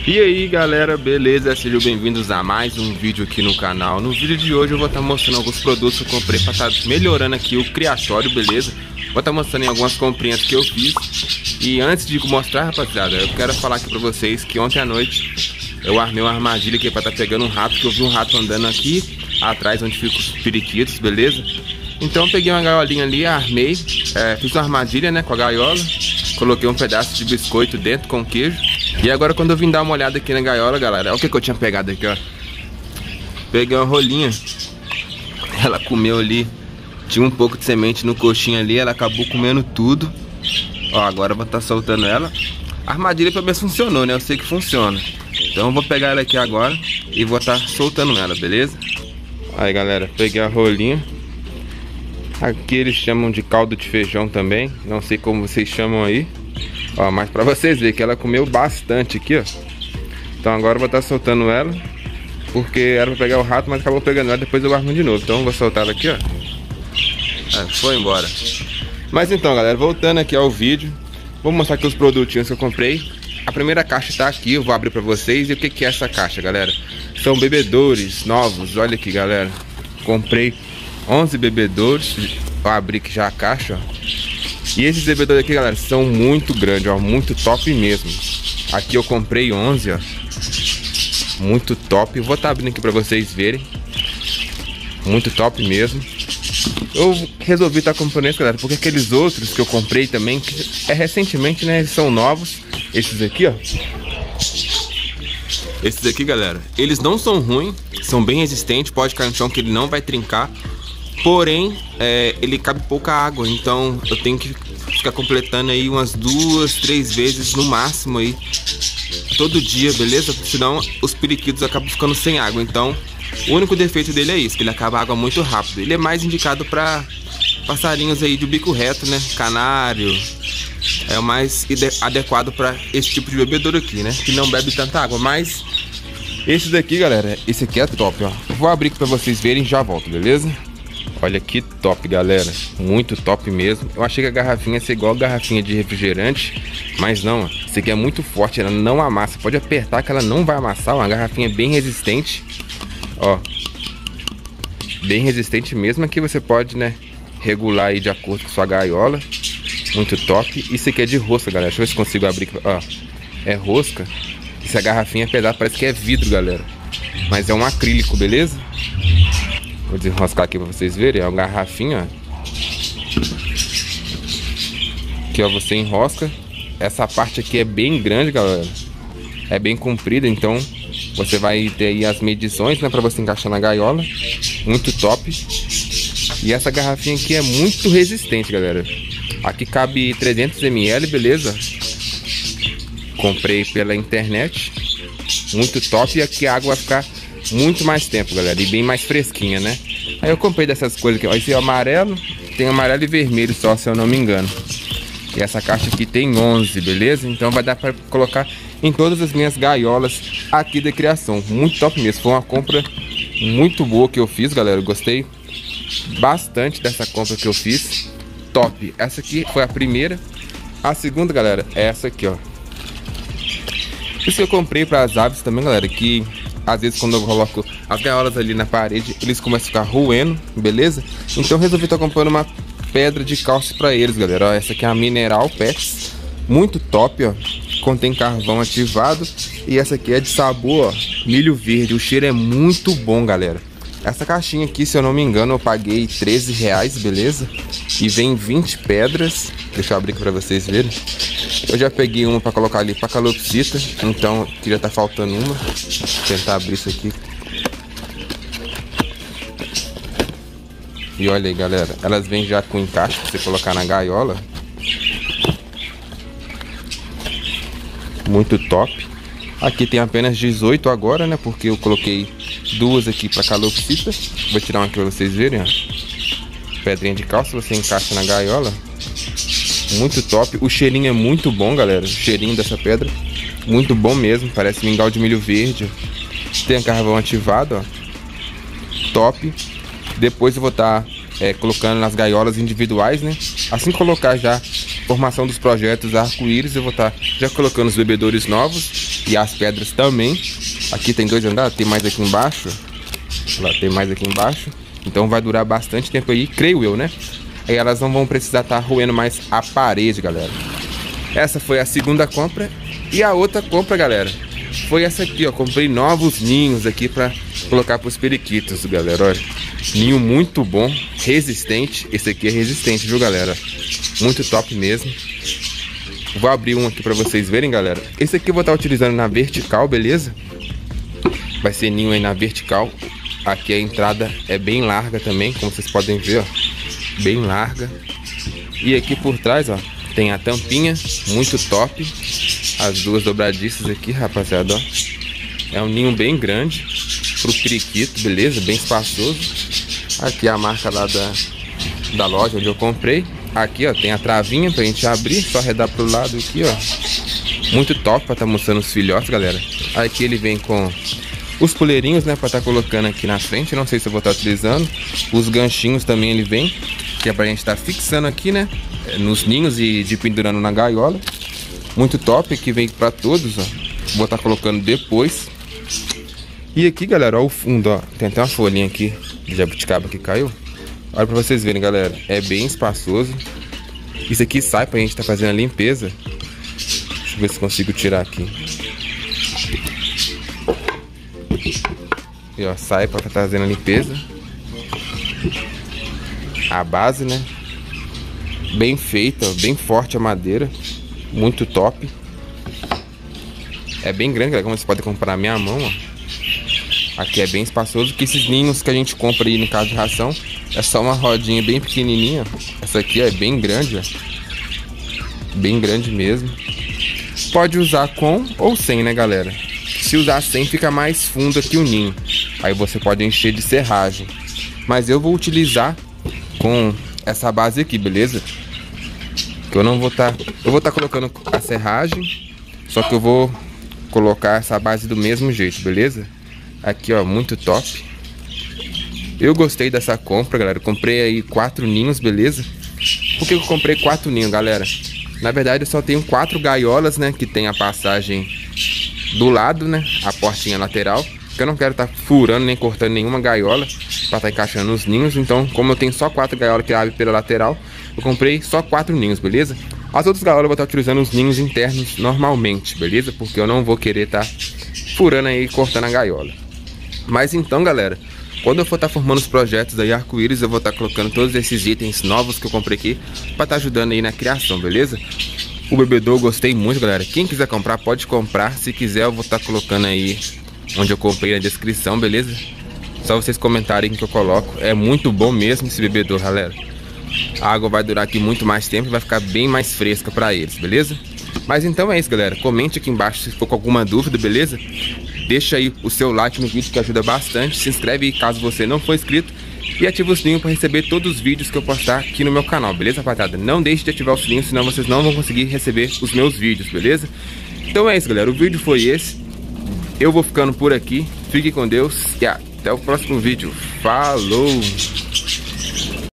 E aí galera, beleza? Sejam bem-vindos a mais um vídeo aqui no canal. No vídeo de hoje eu vou estar mostrando alguns produtos que eu comprei para estar melhorando aqui o criatório, beleza? Vou estar mostrando algumas comprinhas que eu fiz. E antes de mostrar, rapaziada, eu quero falar aqui para vocês que ontem à noite eu armei uma armadilha aqui para estar pegando um rato, que eu vi um rato andando aqui atrás onde ficam os periquitos, beleza? Então eu peguei uma gaiolinha ali, armei, fiz uma armadilha, né, com a gaiola. Coloquei um pedaço de biscoito dentro com queijo. E agora quando eu vim dar uma olhada aqui na gaiola, galera, olha o que eu tinha pegado aqui, ó. Peguei uma rolinha. Ela comeu ali. Tinha um pouco de semente no coxinho ali, ela acabou comendo tudo. Ó, agora eu vou estar soltando ela. A armadilha pra ver se funcionou, né? Eu sei que funciona. Então eu vou pegar ela aqui agora e vou estar soltando ela, beleza? Aí galera, peguei a rolinha. Aqui eles chamam de caldo de feijão também. Não sei como vocês chamam aí. Ó, mas pra vocês verem que ela comeu bastante aqui, ó. Então agora eu vou estar soltando ela, porque era pra pegar o rato, mas acabou pegando ela. Depois eu armo de novo. Então eu vou soltar ela aqui, ó. Foi embora. Mas então galera, voltando aqui ao vídeo, vou mostrar aqui os produtinhos que eu comprei. A primeira caixa tá aqui, eu vou abrir pra vocês. E o que que é essa caixa, galera? São bebedouros novos, olha aqui galera. Comprei 11 bebedouros. Eu abri aqui já a caixa, ó. E esses bebedouros aqui, galera, são muito grandes, ó, muito top mesmo. Aqui eu comprei 11, ó. Muito top. Vou estar abrindo aqui pra vocês verem. Muito top mesmo. Eu resolvi estar comprando esse, galera, porque aqueles outros que eu comprei também, que recentemente, né, eles são novos. Esses aqui, ó. Esses aqui, galera, eles não são ruins, são bem resistentes, pode cair no chão que ele não vai trincar. Porém, ele cabe pouca água, então eu tenho que ficar completando aí umas 2, 3 vezes no máximo aí, todo dia, beleza? Senão os periquitos acabam ficando sem água. Então, o único defeito dele é isso, que ele acaba a água muito rápido. Ele é mais indicado para passarinhos aí de bico reto, né? Canário. É o mais adequado para esse tipo de bebedouro aqui, né? Que não bebe tanta água, mas esse daqui, galera, esse aqui é top, ó. Vou abrir aqui para vocês verem e já volto, beleza? Olha que top, galera. Muito top mesmo. Eu achei que a garrafinha ia ser igual a garrafinha de refrigerante, mas não, ó. Isso aqui é muito forte, ela não amassa. Pode apertar que ela não vai amassar. Uma garrafinha bem resistente. Ó. Bem resistente mesmo. Aqui você pode, né, regular aí de acordo com sua gaiola. Muito top. Isso aqui é de rosca, galera. Deixa eu ver se consigo abrir. Ó. É rosca. Essa garrafinha é pesada, parece que é vidro, galera. Mas é um acrílico, beleza? Vou desenroscar aqui pra vocês verem. É uma garrafinha, ó. Aqui, ó, você enrosca. Essa parte aqui é bem grande, galera. É bem comprida, então você vai ter aí as medições, né, pra você encaixar na gaiola. Muito top. E essa garrafinha aqui é muito resistente, galera. Aqui cabe 300 ml, beleza? Comprei pela internet. Muito top. E aqui a água vai ficar muito mais tempo, galera, e bem mais fresquinha, né? Aí eu comprei dessas coisas aqui, ó. Esse é amarelo, tem amarelo e vermelho só, se eu não me engano. E essa caixa aqui tem 11, beleza? Então vai dar pra colocar em todas as minhas gaiolas aqui da criação. Muito top mesmo, foi uma compra muito boa que eu fiz, galera. Eu gostei bastante dessa compra que eu fiz. Top. Essa aqui foi a primeira. A segunda, galera, é essa aqui, ó. Isso que eu comprei para as aves também, galera, que às vezes quando eu coloco as gaiolas ali na parede, eles começam a ficar roendo, beleza? Então eu resolvi estar comprando uma pedra de cálcio para eles, galera. Ó, essa aqui é a Mineral Pets, muito top, ó. Contém carvão ativado. E essa aqui é de sabor, ó, milho verde. O cheiro é muito bom, galera. Essa caixinha aqui, se eu não me engano, eu paguei R$13, beleza? E vem 20 pedras. Deixa eu abrir aqui para vocês verem. Eu já peguei uma para colocar ali para calopsita, então aqui já tá faltando uma. Vou tentar abrir isso aqui. E olha aí, galera, elas vêm já com encaixe para você colocar na gaiola. Muito top. Aqui tem apenas 18 agora, né? Porque eu coloquei duas aqui para calopsita. Vou tirar uma aqui para vocês verem, ó. Pedrinha de cálcio, você encaixa na gaiola. Muito top. O cheirinho é muito bom, galera. O cheirinho dessa pedra, muito bom mesmo. Parece mingau de milho verde. Tem carvão ativado, ó. Top. Depois eu vou estar colocando nas gaiolas individuais, né? Assim que colocar já formação dos projetos arco-íris, eu vou estar já colocando os bebedouros novos E as pedras também. Aqui tem 2 andares, tem mais aqui embaixo. Lá tem mais aqui embaixo. Então vai durar bastante tempo aí, creio eu, né? Aí elas não vão precisar estar roendo mais a parede, galera. Essa foi a segunda compra. E a outra compra, galera, foi essa aqui, ó. Comprei novos ninhos aqui pra colocar pros periquitos, galera. Olha, ninho muito bom, resistente. Esse aqui é resistente, viu, galera? Muito top mesmo. Vou abrir um aqui pra vocês verem, galera. Esse aqui eu vou estar utilizando na vertical, beleza? Vai ser ninho aí na vertical. Aqui a entrada é bem larga também, como vocês podem ver, ó. Bem larga. E aqui por trás, ó, tem a tampinha, muito top. As 2 dobradiças aqui, rapaziada, ó. É um ninho bem grande pro periquito, beleza? Bem espaçoso. Aqui a marca lá da loja onde eu comprei. Aqui, ó, tem a travinha pra gente abrir, só arredar pro lado aqui, ó. Muito top pra tá mostrando os filhotes, galera. Aqui ele vem com os puleirinhos, né, pra tá colocando aqui na frente. Não sei se eu vou estar utilizando. Os ganchinhos também ele vem, que é pra gente tá fixando aqui, né, nos ninhos e de pendurando na gaiola. Muito top, que vem pra todos, ó. Vou estar colocando depois. E aqui, galera, ó, o fundo, ó. Tem até uma folhinha aqui de jabuticaba que caiu. Olha pra vocês verem, galera. É bem espaçoso. Isso aqui sai pra gente tá fazendo a limpeza. Deixa eu ver se consigo tirar aqui. E ó, sai pra tá fazendo a limpeza. A base, né? Bem feita, ó, bem forte a madeira. Muito top. É bem grande, galera, como vocês podem comprar na minha mão, ó. Aqui é bem espaçoso, que esses ninhos que a gente compra aí no caso de ração é só uma rodinha bem pequenininha. Essa aqui é bem grande, ó. Bem grande mesmo. Pode usar com ou sem, né, galera? Se usar sem, fica mais fundo aqui o ninho. Aí você pode encher de serragem. Mas eu vou utilizar com essa base aqui, beleza? Que eu não vou estar... Eu vou estar colocando a serragem, só que eu vou colocar essa base do mesmo jeito, beleza? Aqui, ó, muito top. Eu gostei dessa compra, galera. Eu comprei aí 4 ninhos, beleza? Por que eu comprei 4 ninhos, galera? Na verdade, eu só tenho 4 gaiolas, né? Que tem a passagem do lado, né? A portinha lateral. Porque eu não quero estar furando nem cortando nenhuma gaiola para estar encaixando os ninhos. Então, como eu tenho só 4 gaiolas que abrem pela lateral, eu comprei só 4 ninhos, beleza? As outras gaiolas eu vou estar utilizando os ninhos internos normalmente, beleza? Porque eu não vou querer estar furando aí e cortando a gaiola. Mas então, galera, quando eu for estar formando os projetos aí arco-íris, eu vou estar colocando todos esses itens novos que eu comprei aqui para estar ajudando aí na criação, beleza? O bebedouro eu gostei muito, galera. Quem quiser comprar, pode comprar. Se quiser, eu vou estar colocando aí onde eu comprei na descrição, beleza? Só vocês comentarem que eu coloco. É muito bom mesmo esse bebedouro, galera. A água vai durar aqui muito mais tempo e vai ficar bem mais fresca para eles, beleza? Mas então é isso, galera. Comente aqui embaixo se ficou com alguma dúvida, beleza? Deixa aí o seu like no vídeo que ajuda bastante. Se inscreve aí caso você não for inscrito. E ativa o sininho para receber todos os vídeos que eu postar aqui no meu canal, beleza, rapaziada? Não deixe de ativar o sininho, senão vocês não vão conseguir receber os meus vídeos, beleza? Então é isso, galera. O vídeo foi esse. Eu vou ficando por aqui. Fique com Deus e até o próximo vídeo. Falou!